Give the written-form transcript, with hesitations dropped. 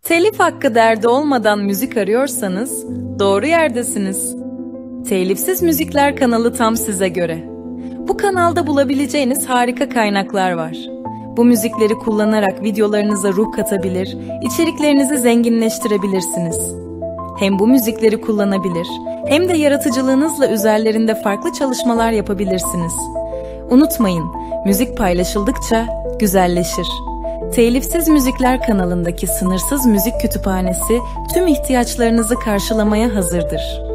Telif hakkı derdi olmadan müzik arıyorsanız doğru yerdesiniz. Telifsiz Müzikler kanalı tam size göre. Bu kanalda bulabileceğiniz harika kaynaklar var. Bu müzikleri kullanarak videolarınıza ruh katabilir, içeriklerinizi zenginleştirebilirsiniz. Hem bu müzikleri kullanabilir, hem de yaratıcılığınızla üzerlerinde farklı çalışmalar yapabilirsiniz. Unutmayın, müzik paylaşıldıkça güzelleşir. Telifsiz Müzikler kanalındaki sınırsız müzik kütüphanesi tüm ihtiyaçlarınızı karşılamaya hazırdır.